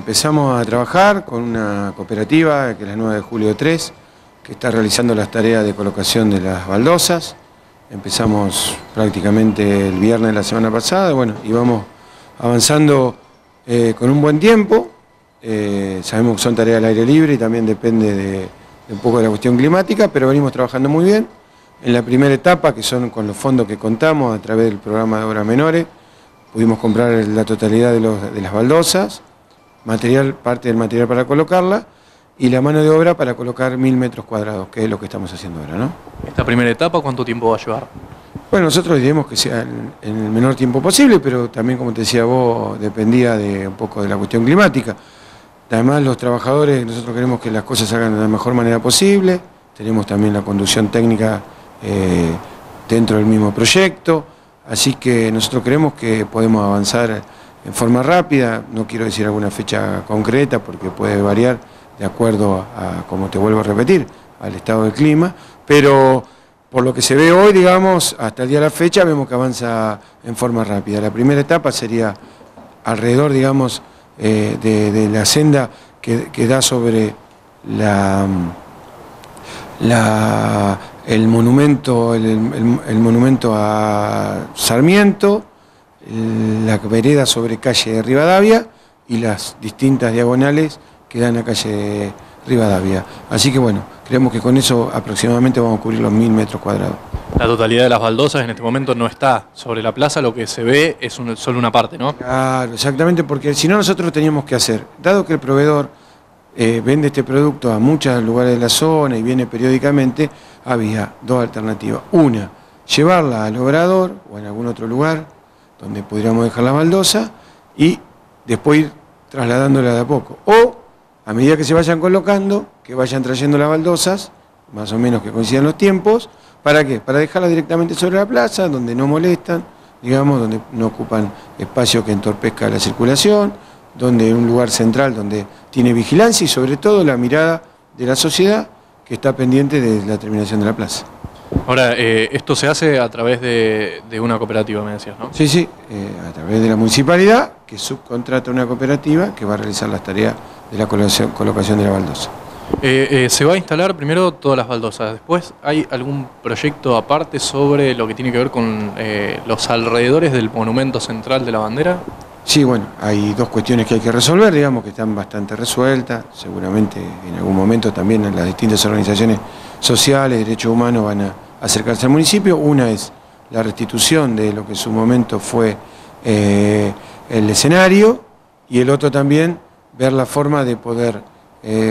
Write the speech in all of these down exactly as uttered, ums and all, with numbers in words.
empezamos a trabajar con una cooperativa, que es la nueve de julio tres, que está realizando las tareas de colocación de las baldosas. Empezamos prácticamente el viernes de la semana pasada, bueno, y vamos avanzando eh, con un buen tiempo. Eh, sabemos que son tareas al aire libre y también depende de, de un poco de la cuestión climática, pero venimos trabajando muy bien. En la primera etapa, que son con los fondos que contamos a través del programa de obras menores, pudimos comprar la totalidad de, los, de las baldosas, material, parte del material para colocarla, y la mano de obra para colocar mil metros cuadrados, que es lo que estamos haciendo ahora, ¿no? ¿Esta primera etapa cuánto tiempo va a llevar? Bueno, nosotros diremos que sea en, en el menor tiempo posible, pero también, como te decía vos, dependía de un poco de la cuestión climática. Además, los trabajadores, nosotros queremos que las cosas se hagan de la mejor manera posible. Tenemos también la conducción técnica eh, dentro del mismo proyecto, así que nosotros creemos que podemos avanzar en forma rápida. No quiero decir alguna fecha concreta porque puede variar de acuerdo a, como te vuelvo a repetir, al estado del clima, pero por lo que se ve hoy, digamos, hasta el día de la fecha, vemos que avanza en forma rápida. La primera etapa sería alrededor, digamos, eh, de, de la senda que, que da sobre la, la, el, monumento, el, el, el monumento a Sarmiento, la vereda sobre calle de Rivadavia y las distintas diagonales que dan a calle Rivadavia. Así que bueno, creemos que con eso aproximadamente vamos a cubrir los mil metros cuadrados. La totalidad de las baldosas en este momento no está sobre la plaza, lo que se ve es un, solo una parte, ¿no? Claro, exactamente, porque si no nosotros teníamos que hacer, dado que el proveedor eh, vende este producto a muchos lugares de la zona y viene periódicamente, había dos alternativas. Una, llevarla al obrador o en algún otro lugar donde pudiéramos dejar la baldosa y después ir trasladándola de a poco. O, a medida que se vayan colocando, que vayan trayendo las baldosas, más o menos que coincidan los tiempos. ¿Para qué? Para dejarlas directamente sobre la plaza, donde no molestan, digamos, donde no ocupan espacio que entorpezca la circulación, donde un lugar central donde tiene vigilancia y sobre todo la mirada de la sociedad que está pendiente de la terminación de la plaza. Ahora, eh, esto se hace a través de, de una cooperativa, me decías, ¿no? Sí, sí, eh, a través de la municipalidad, que subcontrata una cooperativa que va a realizar las tareas de la colocación, colocación de la baldosa. Eh, eh, se va a instalar primero todas las baldosas, después ¿hay algún proyecto aparte sobre lo que tiene que ver con eh, los alrededores del monumento central de la bandera? Sí, bueno, hay dos cuestiones que hay que resolver, digamos, que están bastante resueltas. Seguramente en algún momento también las distintas organizaciones sociales, derechos humanos van a acercarse al municipio. Una es la restitución de lo que en su momento fue eh, el escenario, y el otro también ver la forma de poder eh,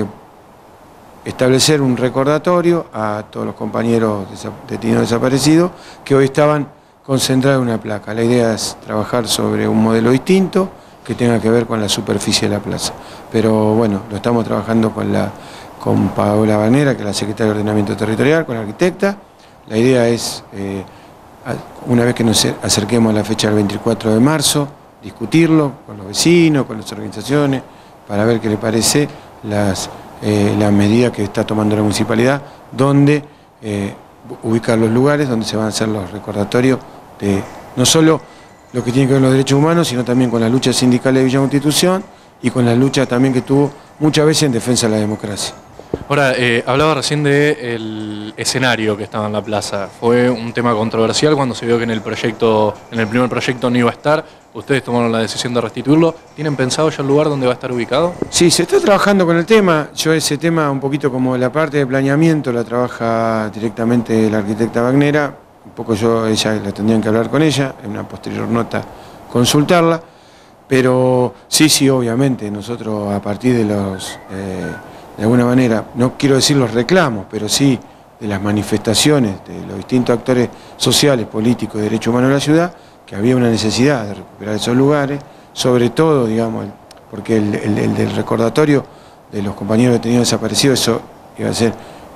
establecer un recordatorio a todos los compañeros detenidos desaparecidos que hoy estaban concentrados en una placa. La idea es trabajar sobre un modelo distinto que tenga que ver con la superficie de la plaza. Pero bueno, lo estamos trabajando con, la, con Paola Banera, que es la secretaria de Ordenamiento Territorial, con la arquitecta. La idea es, eh, una vez que nos acerquemos a la fecha del veinticuatro de marzo, discutirlo con los vecinos, con las organizaciones, para ver qué le parece las, eh, la medida que está tomando la municipalidad, donde eh, ubicar los lugares donde se van a hacer los recordatorios de no solo lo que tiene que ver con los derechos humanos, sino también con las luchas sindicales de Villa Constitución y con las luchas también que tuvo muchas veces en defensa de la democracia. Ahora, eh, hablaba recién del escenario que estaba en la plaza. Fue un tema controversial cuando se vio que en el proyecto, en el primer proyecto no iba a estar. Ustedes tomaron la decisión de restituirlo. ¿Tienen pensado ya el lugar donde va a estar ubicado? Sí, se está trabajando con el tema. Yo ese tema, un poquito como la parte de planeamiento, la trabaja directamente la arquitecta Bagnera. Un poco yo, ella, la tendrían que hablar con ella, en una posterior nota consultarla. Pero sí, sí, obviamente, nosotros a partir de los... Eh, de alguna manera, no quiero decir los reclamos, pero sí de las manifestaciones de los distintos actores sociales, políticos y de derechos humanos de la ciudad, que había una necesidad de recuperar esos lugares, sobre todo, digamos, porque el, el, el del recordatorio de los compañeros detenidos desaparecidos, eso iba a ser,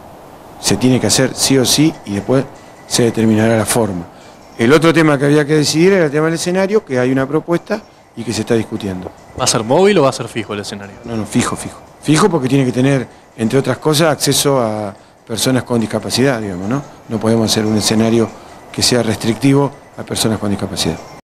se tiene que hacer sí o sí, y después se determinará la forma. El otro tema que había que decidir era el tema del escenario, que hay una propuesta y que se está discutiendo. ¿Va a ser móvil o va a ser fijo el escenario? No, no, fijo, fijo. Fijo porque tiene que tener, entre otras cosas, acceso a personas con discapacidad, digamos, ¿no? No podemos hacer un escenario que sea restrictivo a personas con discapacidad.